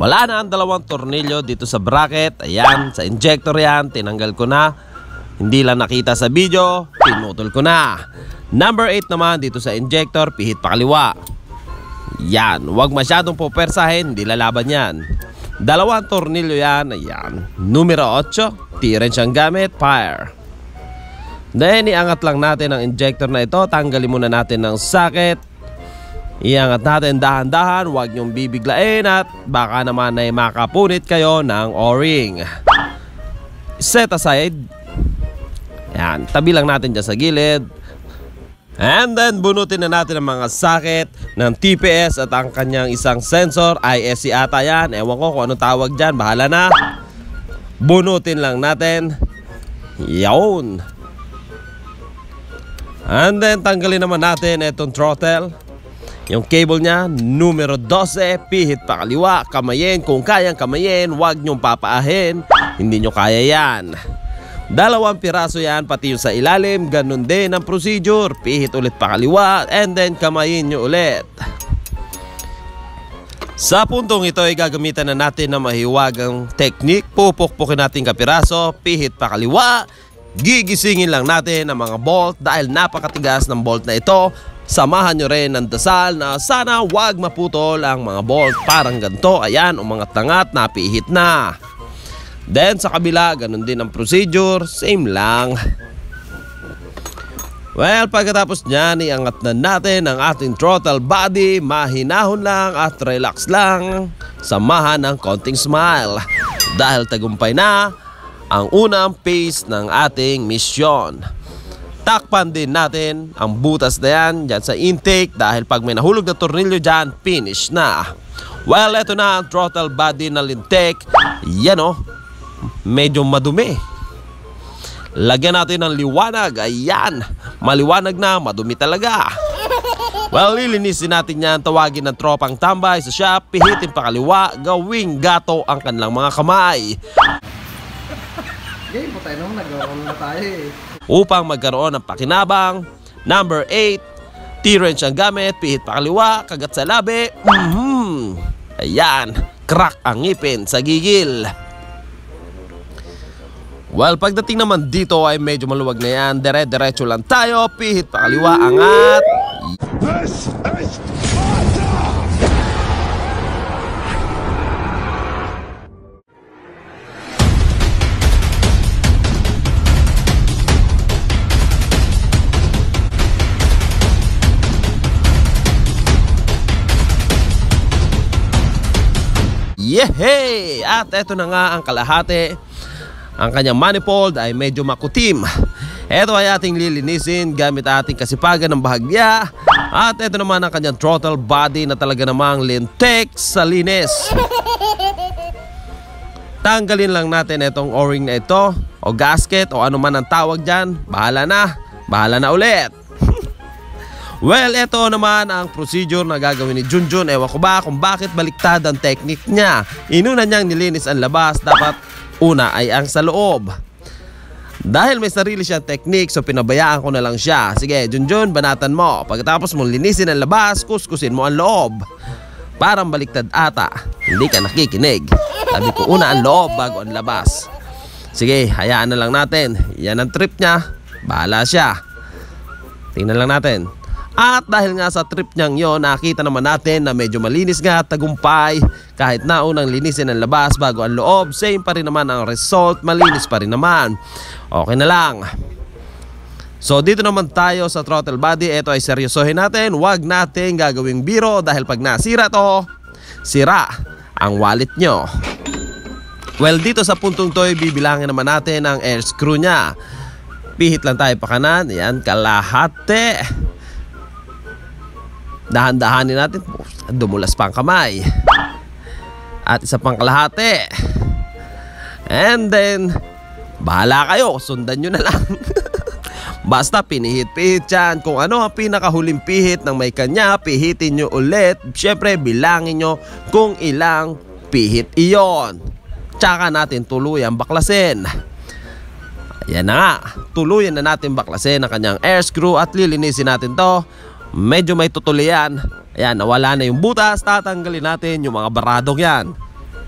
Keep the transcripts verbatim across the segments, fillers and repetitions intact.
Wala na ang dalawang tornilyo dito sa bracket. Ayan, sa injector yan, tinanggal ko na. Hindi lang nakita sa video, pinutol ko na. Number eight naman dito sa injector, pihit pa kaliwa. Yan, huwag masyadong pupersahin, hindi lalaban yan. Dalawang tornilyo yan, ayan. Numero eight, T-wrench ang gamit, fire. Then, iangat lang natin ang injector na ito. Tanggalin muna natin ng socket. Iangat natin dahan-dahan, huwag nyong bibiglain at baka naman ay makapunit kayo ng O-ring. Set aside. Yan, tabi lang natin dyan sa gilid. And then bunutin na natin ang mga socket ng T P S at ang kanyang isang sensor. I S C ata yan, ewan ko kung anong tawag dyan, bahala na. Bunutin lang natin. Yawn. And then tanggalin naman natin itong throttle. Yung cable niya, numero twelve, pihit pa kaliwa, kamayin. Kung kayang kamayin, huwag nyong papaahin. Hindi nyo kaya yan. Dalawang piraso yan, pati yung sa ilalim. Ganun din ang procedure. Pihit ulit pa kaliwa, and then kamayin nyo ulit. Sa puntong ito ay gagamitan na natin na mahiwagang technique. Pupukpukin natin kapiraso, pihit pa kaliwa. Gigisingin lang natin ang mga bolt dahil napakatigas ng bolt na ito. Samahan nyo rin ng dasal na sana wag maputol ang mga bolt. Parang ganito, ayan, umangat-angat, napihit na. Then sa kabila, ganun din ang procedure, same lang. Well, pagkatapos nyan, iangat na natin ang ating throttle body. Mahinahon lang at relax lang. Samahan ng konting smile. Dahil tagumpay na ang unang phase ng ating misyon. Takpan din natin ang butas na yan dyan sa intake dahil pag may nahulog na tornilyo dyan, finish na. Well, eto na ang throttle body na lintik. Yan o, medyo madumi. Lagyan natin ng liwanag. Ayan, maliwanag na, madumi talaga. Well, lilinisin natin yan. Tawagin ng tropang tambay sa shop. Pihitin pa kaliwa, gawing gato ang kanilang mga kamay. Game po tayo nung nag-roll na tayo eh. Upang magkaroon ng pakinabang. Number eight, T-wrench ang gamit, pihit pa kaliwa, kagat sa labi. Mm-hmm. Ayan, crack ang ngipin sa gigil. Well, pagdating naman dito ay medyo maluwag na yan. Dire-diretso lang tayo, pihit pa kaliwa, angat. This is Yehey! At eto na nga ang kalahati. Ang kanyang manifold ay medyo makutim. Eto ay ating lilinisin gamit ating kasipagan ng bahagya. At eto naman ang kanyang throttle body na talaga namang lintik sa linis. Tanggalin lang natin itong O-ring na ito o gasket o ano man ang tawag dyan. Bahala na. Bahala na ulit. Well, ito naman ang procedure na gagawin ni Junjun. Ewan ko ba kung bakit baliktad ang technique niya. Inuna niyang nilinis ang labas. Dapat una ay ang sa loob. Dahil may sarili siyang technique, so pinabayaan ko na lang siya. Sige, Junjun, banatan mo. Pagkatapos mong linisin ang labas, kuskusin mo ang loob. Parang baliktad ata. Hindi ka nakikinig. Sabi ko una ang loob bago ang labas. Sige, hayaan na lang natin. Yan ang trip niya. Bahala siya. Tingnan lang natin. At dahil nga sa trip niyang yon, nakita naman natin na medyo malinis nga, tagumpay. Kahit na unang linisin ang labas bago ang loob, same pa rin naman ang result, malinis pa rin naman. Okay na lang. So dito naman tayo sa throttle body. Ito ay seryosohin natin. Huwag natin gagawing biro dahil pag nasira to, sira ang wallet nyo. Well, dito sa puntong to, bibilangin naman natin ang air screw nya. Pihit lang tayo pa kanan. Yan, kalahati. Dahan-dahanin natin. Dumulas pa ang kamay. At isa pang kalahati. And then, bahala kayo. Sundan nyo na lang. Basta pinihit-pihit yan. Kung ano ang pinakahuling pihit ng may kanya, pihitin nyo ulit. Siyempre, bilangin nyo kung ilang pihit iyon. Tsaka natin tuluyan baklasin. Yan na nga. Tuluyan na natin baklasin ang kanyang air screw at lilinisin natin to. Medyo may tutulian. Ayan, nawala na yung butas. Tatanggalin natin yung mga baradong yan.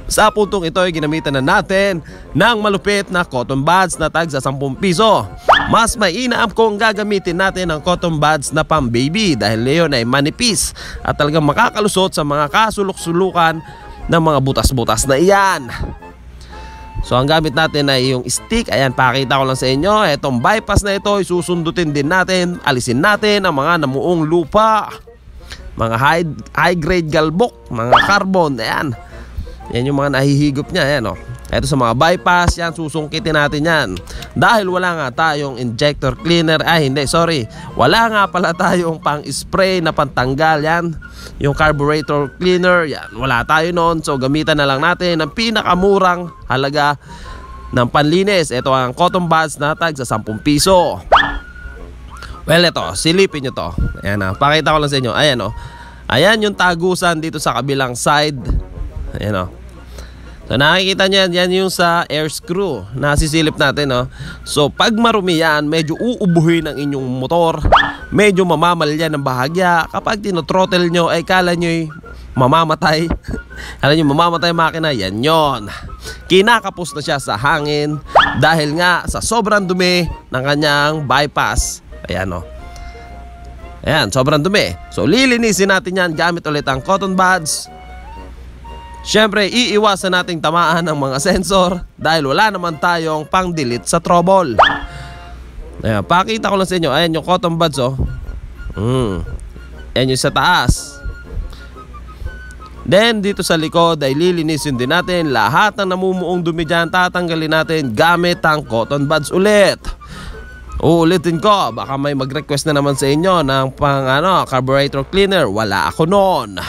Sa puntong ito ay ginamitan na natin ng malupit na cotton buds na tag sa sampung piso. Mas mainam kung gagamitin natin ang cotton buds na pang baby dahil leon ay manipis at talagang makakalusot sa mga kasulok-sulukan ng mga butas-butas na iyan. So ang gamit natin ay yung stick. Ayan, pakita ko lang sa inyo. Itong bypass na ito ay susundutin din natin. Alisin natin ang mga namuong lupa, mga high, high grade galbok, mga carbon. Ayan, yan yung mga nahihigop niya. Ayan, oh. Ito sa mga bypass, yan, susungkitin natin yan. Dahil wala nga tayong injector cleaner. Ay hindi, sorry, wala nga pala tayong pang spray na pantanggal. Yan, yung carburetor cleaner, yan, wala tayo noon. So gamitan na lang natin ang pinakamurang halaga ng panlinis. Ito ang cotton buds na tag sa sampung piso. Well, ito, silipin nyo to. Ayan, ah, pakita ko lang sa inyo. Ayan, oh. Ayan yung tagusan dito sa kabilang side. Ayan, oh. So nakikita nyo yan, yan yung sa air screw na sisilip natin, no? So pag marumi yan, medyo uubuhin ang inyong motor, medyo mamamalyan ng bahagya. Kapag tinotrottle nyo ay kala nyo'y mamamatay. Kala nyo mamamatay makina, yan yon. Kinakapos na siya sa hangin dahil nga sa sobrang dumi ng kanyang bypass. Ayan, no? Ayan, sobrang dumi. So lilinisin natin yan gamit ulit ang cotton buds. Siyempre, iiwasan nating tamaan ng mga sensor dahil wala naman tayong pang-delete sa trouble. Ayan, pakita ko lang sa inyo. Ayan yung cotton buds, oh. Mm. Ayan yung sa taas. Then, dito sa likod ay lilinisin din natin. Lahat ng namumuong dumi dyan, tatanggalin natin gamit ang cotton buds ulit. Uulitin ko, baka may mag-request na naman sa inyo ng pang ano, carburetor cleaner. Wala ako noon.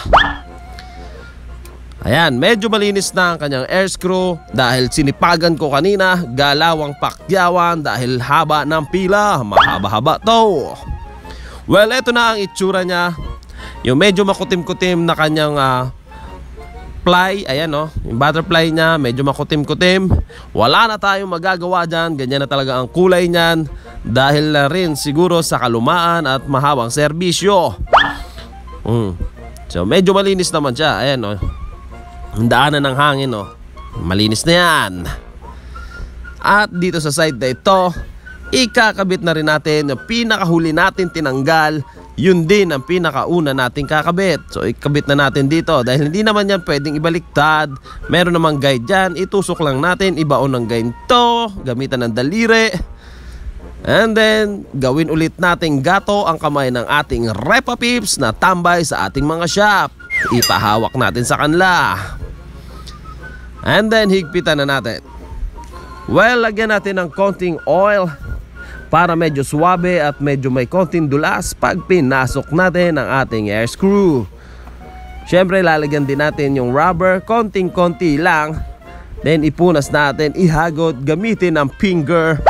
Ayan, medyo malinis na ang kanyang air screw dahil sinipagan ko kanina, galawang pakyawan dahil haba ng pila, mahaba-haba to. Well, eto na ang itsura niya. Yung medyo makutim-kutim na kanyang uh, ply, ayan, oh, yung butterfly niya, medyo makutim-kutim. Wala na tayong magagawa dyan, ganyan na talaga ang kulay niyan dahil na rin siguro sa kalumaan at mahabang serbisyo. Mm. So medyo malinis naman siya, ayan, oh. Ang daanan ng hangin, oh. Malinis na yan. At dito sa side na ito, ikakabit na rin natin yung pinakahuli natin tinanggal. Yun din ang pinakauna nating kakabit. So ikabit na natin dito dahil hindi naman yan pwedeng ibaliktad. Meron namang guide dyan, itusok lang natin, ibaon ng ganito, gamitan ng daliri. And then gawin ulit nating gato ang kamay ng ating Repa Peeps na tambay sa ating mga shop. Ipahawak natin sa kanila. And then higpitan na natin. Well, lagyan natin ng konting oil para medyo suwabe at medyo may konting dulas pag pinasok natin ang ating air screw. Siyempre lalagyan din natin yung rubber, konting-konti lang. Then ipunas natin, ihagod, gamitin ang finger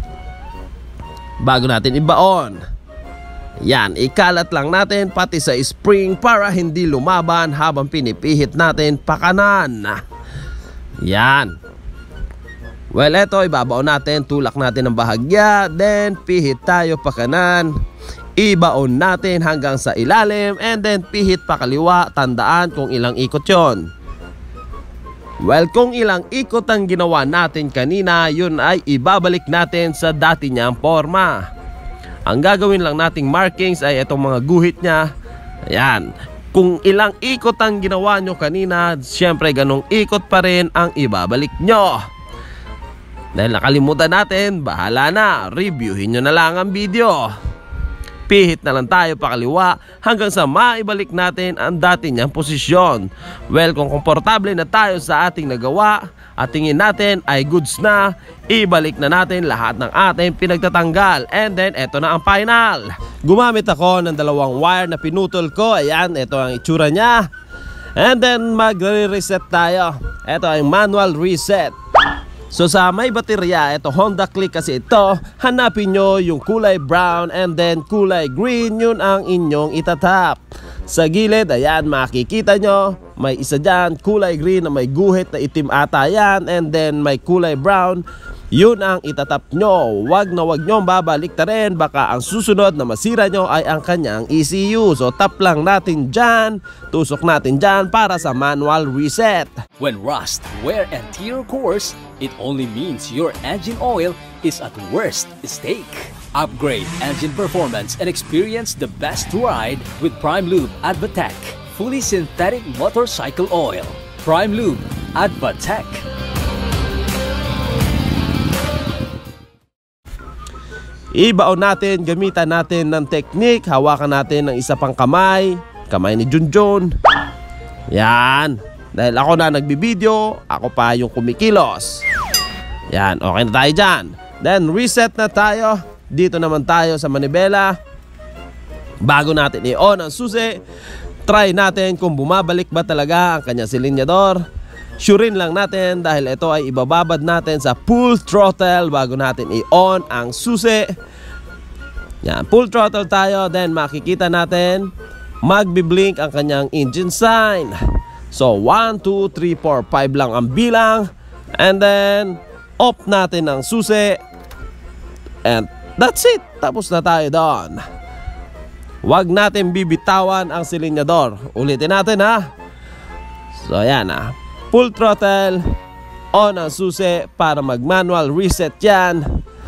bago natin ibaon. Yan, ikalat lang natin pati sa spring para hindi lumaban habang pinipihit natin pakanan. Yan. Well, eto, ibabaon natin, tulak natin ang bahagya, then pihit tayo pakanan. Ibaon natin hanggang sa ilalim, and then pihit pakaliwa, tandaan kung ilang ikot yon. Well, kung ilang ikot ang ginawa natin kanina, yun ay ibabalik natin sa dati niyang forma. Ang gagawin lang nating markings ay itong mga guhit niya. Ayan. Kung ilang ikot ang ginawa nyo kanina, syempre ganong ikot pa rin ang ibabalik nyo. Dahil nakalimutan natin, bahala na. Reviewin nyo na lang ang video. Pihit na lang tayo pakaliwa hanggang sa maibalik natin ang dati niyang posisyon. Well, kung komportable na tayo sa ating nagawa at tingin natin ay goods na, ibalik na natin lahat ng ating pinagtatanggal. And then, eto na ang final. Gumamit ako ng dalawang wire na pinutol ko. Ayan, eto ang itsura niya. And then, magre-reset tayo. Eto ang manual reset. So sa may baterya, ito Honda Click kasi ito, hanapin nyo yung kulay brown and then kulay green, yun ang inyong itatap. Sa gilid, ayan, makikita nyo, may isa dyan, kulay green na may guhit na itim ata yan, and then may kulay brown, yun ang itatap nyo. Wag na wag nyo babalik ta rin, baka ang susunod na masira nyo ay ang kanyang E C U. So tap lang natin dyan, tusok natin dyan para sa manual reset. When rust, wear and tear occurs, it only means your engine oil is at worst stake. Upgrade engine performance and experience the best ride with Prime Lube Advatec, fully synthetic motorcycle oil. Prime Lube Advatec. Ibaon natin, gamitan natin ng technique, hawakan natin ng isa pang kamay, kamay ni Junjun. Yan, dahil ako na nagbibideo, ako pa yung kumikilos. Yan, okay na tayo dyan. Then reset na tayo, dito naman tayo sa manibela. Bago natin i-on ang susi, try natin kung bumabalik ba talaga ang kanyang silinyador. Surein lang natin dahil ito ay ibababad natin sa full throttle bago natin i-on ang susi. Yan, full throttle tayo, then makikita natin magbi-blink ang kanyang engine sign. So one, two, three, four, five lang ang bilang, and then off natin ang susi, and that's it. Tapos na tayo doon. Huwag natin bibitawan ang silinyador. Ulitin natin ha. So yan ha, full throttle, on ang susi para mag-manual reset yan.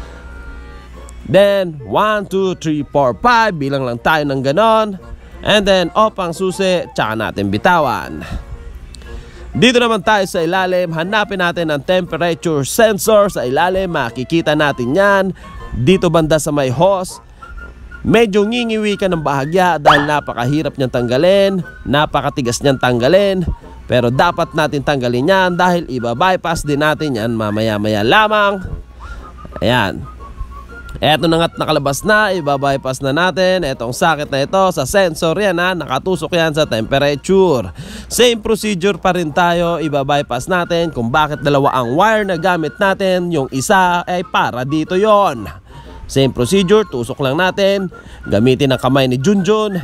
Then one, two, three, four, five, bilang lang tayo ng ganon. And then off ang susi, tsaka natin bitawan. Dito naman tayo sa ilalim, hanapin natin ang temperature sensor sa ilalim. Makikita natin yan dito banda sa may hose. Medyo ngingiwi ka ng bahagya dahil napakahirap niyang tanggalin, napakatigas niyang tanggalin. Pero dapat natin tanggalin yan dahil iba-bypass din natin yan mamaya-maya lamang. Ayan. Eto na nga't nakalabas na, iba-bypass na natin. Etong socket na ito sa sensor yan ha, nakatusok yan sa temperature. Same procedure pa rin tayo, iba-bypass natin kung bakit dalawa ang wire na gamit natin. Yung isa ay para dito yon. Same procedure, tusok lang natin. Gamitin ang kamay ni Junjun.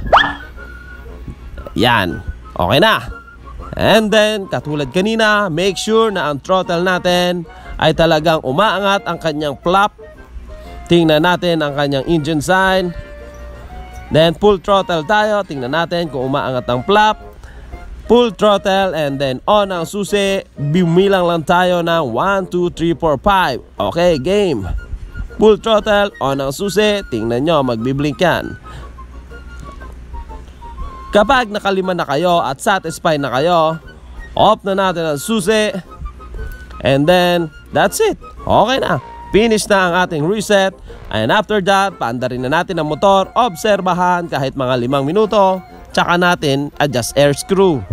Yan, okay na. And then, katulad kanina, make sure na ang throttle natin ay talagang umaangat ang kanyang flap. Tingnan natin ang kanyang engine sign. Then, full throttle tayo. Tingnan natin kung umaangat ang flap. Full throttle and then on ang susi. Bumilang lang tayo ng one, two, three, four, five. Okay, game. Full throttle, on ang susi. Tingnan nyo, magbiblink yan. Kapag nakalima na kayo at satisfied na kayo, off na natin ang susi. And then, that's it. Okay na. Finish na ang ating reset. And after that, paandarin na natin ang motor. Obserbahan kahit mga limang minuto. Tsaka natin adjust air screw.